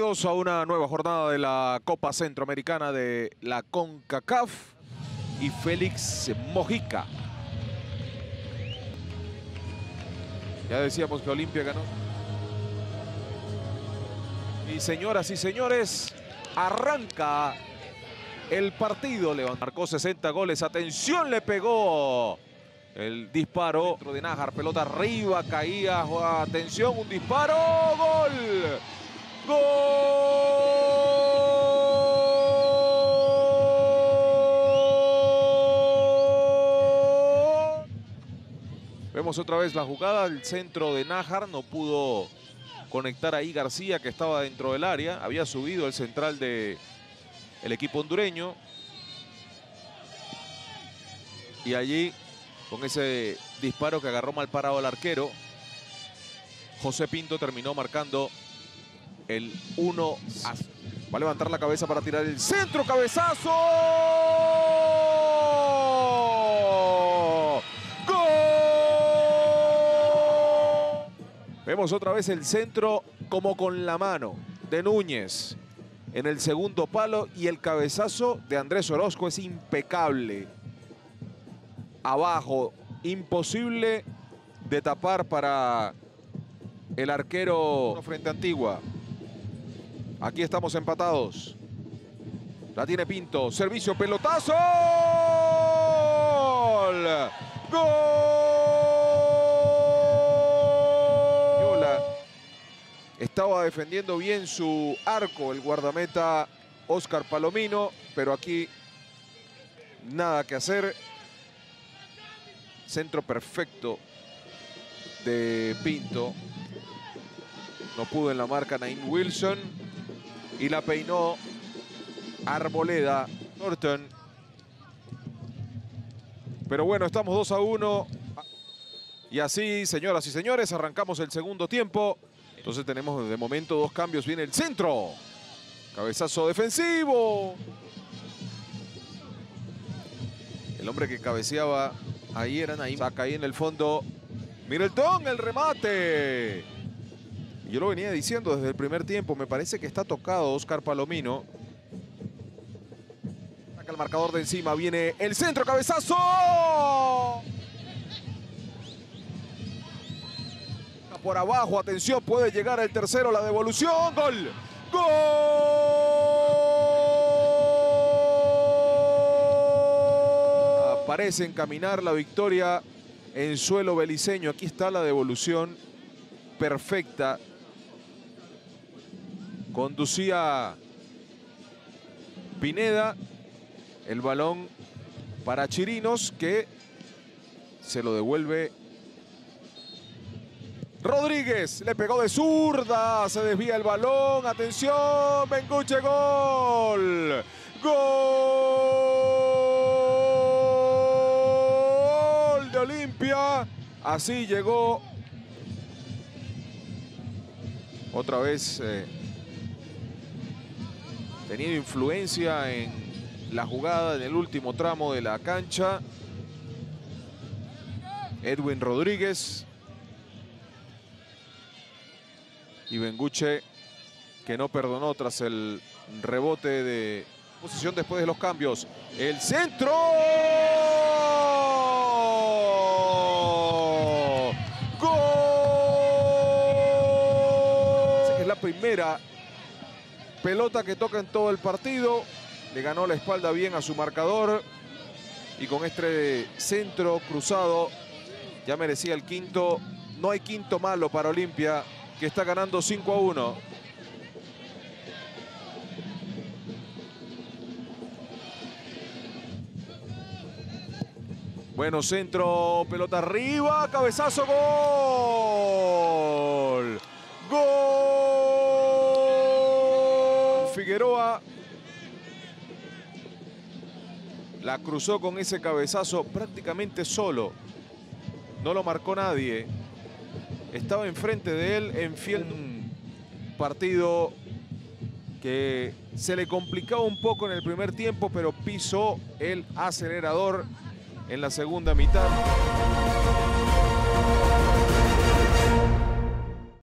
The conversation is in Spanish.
Bienvenidos a una nueva jornada de la Copa Centroamericana de la CONCACAF y Félix Mojica. Ya decíamos que Olimpia ganó. Y señoras y señores, arranca el partido. León marcó 60 goles. Atención, le pegó el disparo dentro de Nájar. Pelota arriba, caía. Atención, un disparo. ¡Gol! ¡Gol! Vemos otra vez la jugada. El centro de Nájar no pudo conectar ahí García, que estaba dentro del área. Había subido el central del equipo hondureño. Y allí, con ese disparo que agarró mal parado el arquero, José Pinto terminó marcando el 1-0. Va a levantar la cabeza para tirar el centro. ¡Cabezazo! ¡Gol! Vemos otra vez el centro como con la mano de Núñez en el segundo palo. Y el cabezazo de Andrés Orozco es impecable. Abajo, imposible de tapar para el arquero frente a Antigua. Aquí estamos empatados. La tiene Pinto. Servicio, pelotazo. ¡Gol! Estaba defendiendo bien su arco el guardameta Óscar Palomino, pero aquí nada que hacer. Centro perfecto de Pinto. No pudo en la marca Naim Wilson. Y la peinó Arboleda Norton. Pero bueno, estamos 2-1. Y así, señoras y señores, arrancamos el segundo tiempo. Entonces tenemos de momento dos cambios. Viene el centro. Cabezazo defensivo. El hombre que cabeceaba ahí era Naim. Saca ahí en el fondo Middleton, el remate. Yo lo venía diciendo desde el primer tiempo. Me parece que está tocado Óscar Palomino. Saca el marcador de encima. Viene el centro. ¡Cabezazo! Por abajo. Atención. Puede llegar el tercero. La devolución. ¡Gol! ¡Gol! Parece encaminar la victoria en suelo beliceño. Aquí está la devolución perfecta. Conducía Pineda. El balón para Chirinos, que se lo devuelve Rodríguez. Le pegó de zurda. Se desvía el balón. Atención. Benguche, gol. Gol de Olimpia. Así llegó. Otra vez tenido influencia en la jugada en el último tramo de la cancha. Edwin Rodríguez. Y Benguche, que no perdonó tras el rebote de posición después de los cambios. El centro. ¡Gol! Es la primera pelota que toca en todo el partido. Le ganó la espalda bien a su marcador. Y con este centro cruzado ya merecía el quinto. No hay quinto malo para Olimpia, que está ganando 5-1. Bueno, centro, pelota arriba, cabezazo, gol. Gol. Figueroa la cruzó con ese cabezazo prácticamente solo. No lo marcó nadie. Estaba enfrente de él en fiel. Un partido que se le complicaba un poco en el primer tiempo, pero pisó el acelerador en la segunda mitad.